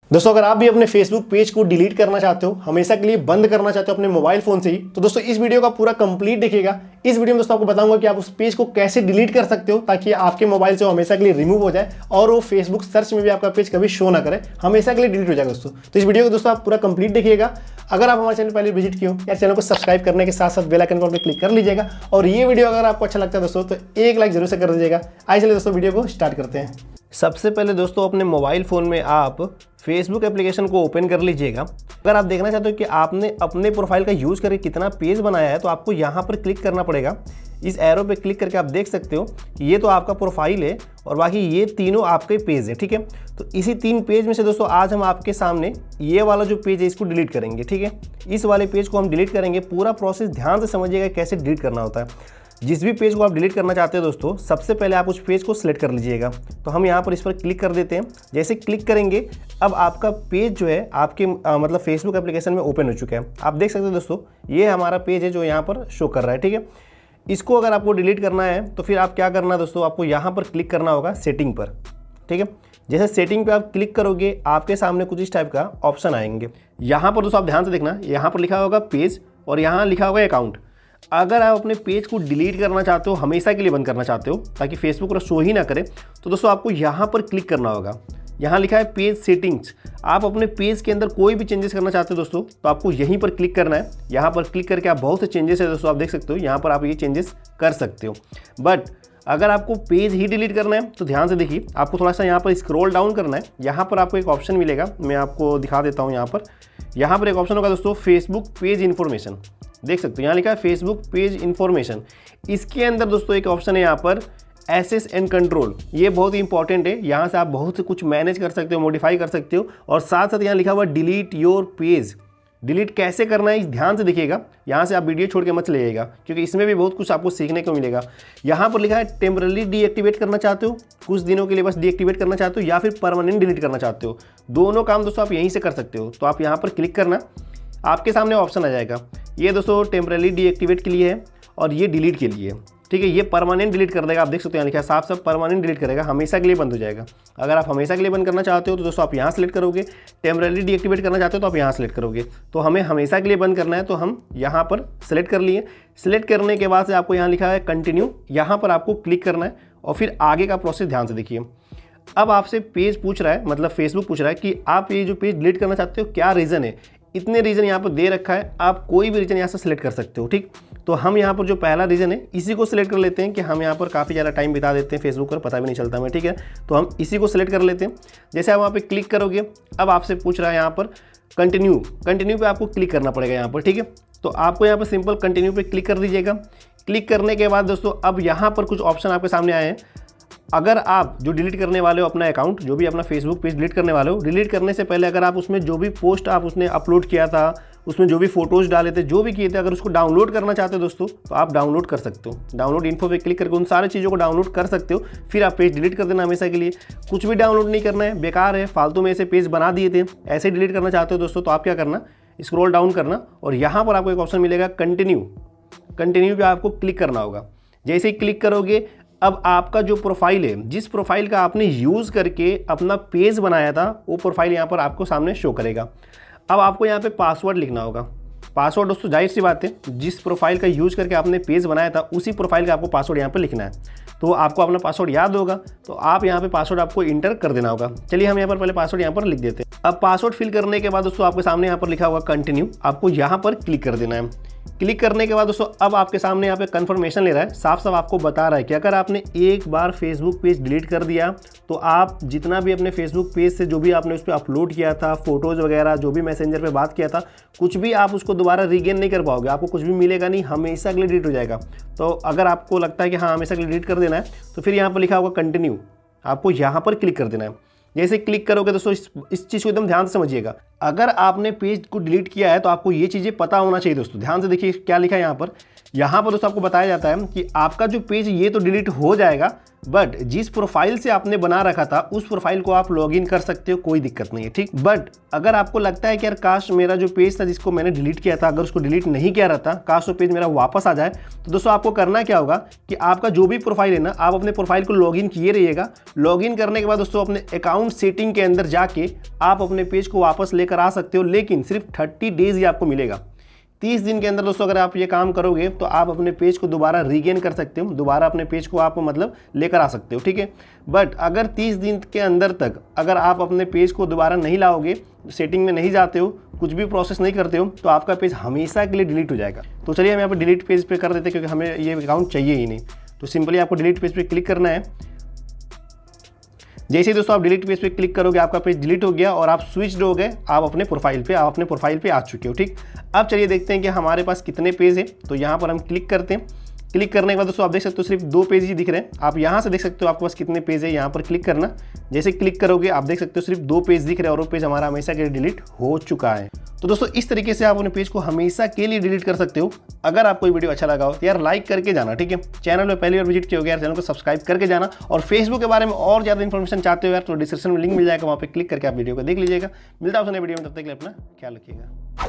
दोस्तों अगर आप भी अपने फेसबुक पेज को डिलीट करना चाहते हो, हमेशा के लिए बंद करना चाहते हो अपने मोबाइल फोन से ही, तो दोस्तों इस वीडियो का पूरा कंप्लीट देखिएगा। इस वीडियो में दोस्तों आपको बताऊंगा कि आप उस पेज को कैसे डिलीट कर सकते हो ताकि आपके मोबाइल से वो हमेशा के लिए रिमूव हो जाए और वो फेसबुक सर्च में भी आपका पेज कभी शो ना करे, हमेशा के लिए डिलीट हो जाएगा दोस्तों। तो इस वीडियो को दोस्तों आप पूरा कंप्लीट देखिएगा। अगर आप हमारे चैनल पहले विजिट किए हो यार, चैनल को सब्सक्राइब करने के साथ साथ बेल आइकन पर क्लिक कर लीजिएगा। और ये वीडियो अगर आपको अच्छा लगता है दोस्तों तो एक लाइक जरूर से कर दीजिएगा। आइए चलिए दोस्तों वीडियो को स्टार्ट करते हैं। सबसे पहले दोस्तों अपने मोबाइल फ़ोन में आप फेसबुक एप्लीकेशन को ओपन कर लीजिएगा। अगर आप देखना चाहते हो कि आपने अपने प्रोफाइल का यूज़ करके कितना पेज बनाया है तो आपको यहाँ पर क्लिक करना पड़ेगा। इस एरो पे क्लिक करके आप देख सकते हो कि ये तो आपका प्रोफाइल है और बाकी ये तीनों आपके पेज है, ठीक है। तो इसी 3 पेज में से दोस्तों आज हम आपके सामने ये वाला जो पेज है इसको डिलीट करेंगे, ठीक है। इस वाले पेज को हम डिलीट करेंगे। पूरा प्रोसेस ध्यान से समझिएगा कैसे डिलीट करना होता है। जिस भी पेज को आप डिलीट करना चाहते हो दोस्तों, सबसे पहले आप उस पेज को सिलेक्ट कर लीजिएगा। तो हम यहाँ पर इस पर क्लिक कर देते हैं। जैसे क्लिक करेंगे अब आपका पेज जो है आपके मतलब फेसबुक एप्लीकेशन में ओपन हो चुका है। आप देख सकते हो दोस्तों ये हमारा पेज है जो यहाँ पर शो कर रहा है, ठीक है। इसको अगर आपको डिलीट करना है तो फिर आप क्या करना है दोस्तों, आपको यहाँ पर क्लिक करना होगा सेटिंग पर, ठीक है। जैसे सेटिंग पे आप क्लिक करोगे आपके सामने कुछ इस टाइप का ऑप्शन आएंगे। यहाँ पर दोस्तों आप ध्यान से देखना, यहाँ पर लिखा होगा पेज और यहाँ लिखा होगा अकाउंट। अगर आप अपने पेज को डिलीट करना चाहते हो, हमेशा के लिए बंद करना चाहते हो ताकि फेसबुक पर शो ही ना करे, तो दोस्तों आपको यहाँ पर क्लिक करना होगा। यहाँ लिखा है पेज सेटिंग्स। आप अपने पेज के अंदर कोई भी चेंजेस करना चाहते हो दोस्तों तो आपको यहीं पर क्लिक करना है। यहाँ पर क्लिक करके आप बहुत से चेंजेस है दोस्तों, आप देख सकते हो यहाँ पर आप ये चेंजेस कर सकते हो। बट अगर आपको पेज ही डिलीट करना है तो ध्यान से देखिए, आपको थोड़ा सा यहाँ पर स्क्रॉल डाउन करना है। यहाँ पर आपको एक ऑप्शन मिलेगा, मैं आपको दिखा देता हूँ। यहाँ पर एक ऑप्शन होगा दोस्तों फेसबुक पेज इन्फॉर्मेशन, देख सकते हो यहाँ लिखा है फेसबुक पेज इन्फॉर्मेशन। इसके अंदर दोस्तों एक ऑप्शन है यहाँ पर एसेस एंड कंट्रोल। ये बहुत ही इंपॉर्टेंट है। यहाँ से आप बहुत से कुछ मैनेज कर सकते हो, मॉडिफाई कर सकते हो। और साथ साथ यहाँ लिखा हुआ डिलीट योर पेज। डिलीट कैसे करना है ध्यान से देखिएगा। यहाँ से आप वीडियो छोड़ के मत लेइएगा क्योंकि इसमें भी बहुत कुछ आपको सीखने को मिलेगा। यहाँ पर लिखा है टेम्पररी डीएक्टिवेट करना चाहते हो, कुछ दिनों के लिए बस डीएक्टिवेट करना चाहते हो, या फिर परमानेंट डिलीट करना चाहते हो। दोनों काम दोस्तों आप यहीं से कर सकते हो। तो आप यहाँ पर क्लिक करना, आपके सामने ऑप्शन आ जाएगा। ये दोस्तों टेम्पररी डीएक्टिवेट के लिए है और ये डिलीट के लिए, ठीक है। ये परमानेंट डिलीट कर देगा। आप देख सकते हो यहाँ लिखा है साफ साफ परमानेंट डिलीट करेगा, हमेशा के लिए बंद हो जाएगा। अगर आप हमेशा के लिए बंद करना चाहते हो तो दोस्तों आप यहाँ सेलेक्ट करोगे। टेम्पररी डीएक्टिवेट करना चाहते हो तो आप यहाँ सेलेक्ट करोगे। तो हमें हमेशा के लिए बंद करना है तो हम यहाँ पर सेलेक्ट कर लिए। सेलेक्ट करने के बाद से आपको यहाँ लिखा है कंटिन्यू, यहाँ पर आपको क्लिक करना है और फिर आगे का प्रोसेस ध्यान से देखिए। अब आपसे पेज पूछ रहा है, मतलब फेसबुक पूछ रहा है कि आप ये जो पेज डिलीट करना चाहते हो क्या रीज़न है। इतने रीज़न यहाँ पर दे रखा है, आप कोई भी रीज़न यहाँ से सिलेक्ट कर सकते हो, ठीक। तो हम यहाँ पर जो पहला रीज़न है इसी को सिलेक्ट कर लेते हैं कि हम यहाँ पर काफ़ी ज़्यादा टाइम बिता देते हैं फेसबुक पर, पता भी नहीं चलता हमें, ठीक है। तो हम इसी को सिलेक्ट कर लेते हैं। जैसे आप वहाँ पे क्लिक करोगे अब आपसे पूछ रहा है यहाँ पर कंटिन्यू पे आपको क्लिक करना पड़ेगा यहाँ पर, ठीक है। तो आपको यहाँ पर सिंपल कंटिन्यू पे क्लिक कर दीजिएगा। क्लिक करने के बाद दोस्तों अब यहाँ पर कुछ ऑप्शन आपके सामने आए हैं। अगर आप जो डिलीट करने वाले हो अपना अकाउंट, जो भी अपना फेसबुक पेज डिलीट करने वाले हो, डिलीट करने से पहले अगर आप उसमें जो भी पोस्ट आप उसने अपलोड किया था, उसमें जो भी फोटोज़ डाले थे, जो भी किए थे, अगर उसको डाउनलोड करना चाहते हो दोस्तों तो आप डाउनलोड कर सकते हो। डाउनलोड इन्फो पे क्लिक करके उन सारी चीज़ों को डाउनलोड कर सकते हो। फिर आप पेज डिलीट कर देना हमेशा के लिए। कुछ भी डाउनलोड नहीं करना है, बेकार है, फालतू में ऐसे पेज बना दिए थे। ऐसे डिलीट करना चाहते हो दोस्तों तो आप क्या करना, स्क्रॉल डाउन करना और यहाँ पर आपको एक ऑप्शन मिलेगा कंटिन्यू पे आपको क्लिक करना होगा। जैसे ही क्लिक करोगे अब आपका जो प्रोफाइल है, जिस प्रोफाइल का आपने यूज़ करके अपना पेज बनाया था, वो प्रोफाइल यहाँ पर आपको सामने शो करेगा। अब आपको यहाँ पे पासवर्ड लिखना होगा। पासवर्ड दोस्तों जाहिर सी बात है, जिस प्रोफाइल का यूज़ करके आपने पेज बनाया था उसी प्रोफाइल का आपको पासवर्ड यहाँ पे लिखना है। तो आपको अपना पासवर्ड याद होगा तो आप यहाँ पे पासवर्ड आपको इंटर कर देना होगा। चलिए हम यहाँ पर पहले पासवर्ड यहाँ पर लिख देते हैं। अब पासवर्ड फिल करने के बाद दोस्तों आपके सामने यहाँ पर लिखा होगा कंटिन्यू, आपको यहाँ पर क्लिक कर देना है। क्लिक करने के बाद दोस्तों अब आपके सामने यहाँ पे कंफर्मेशन ले रहा है, साफ साफ आपको बता रहा है कि अगर आपने एक बार फेसबुक पेज डिलीट कर दिया तो आप जितना भी अपने फेसबुक पेज से जो भी आपने उस पर अपलोड किया था, फोटोज़ वगैरह, जो भी मैसेंजर पे बात किया था, कुछ भी आप उसको दोबारा रीगेन नहीं कर पाओगे। आपको कुछ भी मिलेगा नहीं, हमेशा के लिए डिलीट हो जाएगा। तो अगर आपको लगता है कि हाँ हमेशा के लिए डिलीट कर देना है तो फिर यहाँ पर लिखा होगा कंटिन्यू, आपको यहाँ पर क्लिक कर देना है। जैसे क्लिक करोगे दोस्तों इस चीज़ को एकदम ध्यान से समझिएगा। अगर आपने पेज को डिलीट किया है तो आपको ये चीज़ें पता होना चाहिए दोस्तों। ध्यान से देखिए क्या लिखा है यहाँ पर यहाँ पर दोस्तों आपको बताया जाता है कि आपका जो पेज ये तो डिलीट हो जाएगा, बट जिस प्रोफाइल से आपने बना रखा था उस प्रोफाइल को आप लॉगिन कर सकते हो, कोई दिक्कत नहीं है, ठीक। बट अगर आपको लगता है कि यार काश मेरा जो पेज था जिसको मैंने डिलीट किया था, अगर उसको डिलीट नहीं किया रहता, काश वो पेज मेरा वापस आ जाए, तो दोस्तों आपको करना क्या होगा कि आपका जो भी प्रोफाइल है ना, आप अपने प्रोफाइल को लॉगिन किए रहिएगा। लॉगिन करने के बाद दोस्तों अपने अकाउंट सेटिंग के अंदर जाके आप अपने पेज को वापस लेकर आ सकते हो, लेकिन सिर्फ 30 डेज ही आपको मिलेगा। 30 दिन के अंदर दोस्तों अगर आप ये काम करोगे तो आप अपने पेज को दोबारा रीगेन कर सकते हो, दोबारा अपने पेज को आप मतलब लेकर आ सकते हो, ठीक है। बट अगर 30 दिन के अंदर तक अगर आप अपने पेज को दोबारा नहीं लाओगे, सेटिंग में नहीं जाते हो, कुछ भी प्रोसेस नहीं करते हो, तो आपका पेज हमेशा के लिए डिलीट हो जाएगा। तो चलिए हम यहाँ पर डिलीट पेज पे कर देते हैं, क्योंकि हमें ये अकाउंट चाहिए ही नहीं। तो सिंपली आपको डिलीट पेज पे क्लिक करना है। जैसे ही दोस्तों आप डिलीट पेज पे क्लिक करोगे आपका पेज डिलीट हो गया और आप स्विच्ड हो गए, आप अपने प्रोफाइल पे आ चुके हो, ठीक। अब चलिए देखते हैं कि हमारे पास कितने पेज हैं। तो यहाँ पर हम क्लिक करते हैं। क्लिक करने के बाद दोस्तों आप देख सकते हो सिर्फ 2 पेज ही दिख रहे हैं। आप यहाँ से देख सकते हो आपके पास कितने पेज है, यहाँ पर क्लिक करना। जैसे क्लिक करोगे आप देख सकते हो सिर्फ 2 पेज दिख रहे हैं और वो पेज हमारा हमेशा के लिए डिलीट हो चुका है। तो दोस्तों इस तरीके से आप अपने पेज को हमेशा के लिए डिलीट कर सकते हो। अगर आपको ये वीडियो अच्छा लगा हो तो यार लाइक करके जाना, ठीक है। चैनल में पहली बार विजिट किया हो यार, चैनल को सब्सक्राइब करके जाना। और फेसबुक के बारे में और ज़्यादा इन्फॉर्मेशन चाहते हो यार, तो डिस्क्रिप्शन में लिंक मिल जाएगा, वहाँ पे क्लिक करके आप वीडियो को देख लीजिएगा। मिलता है उस नए वीडियो में, तब तक के लिए अपना ख्याल रखिएगा।